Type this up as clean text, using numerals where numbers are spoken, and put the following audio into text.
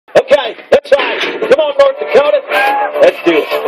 Okay, that's right. Come on, North Dakota. Let's do it.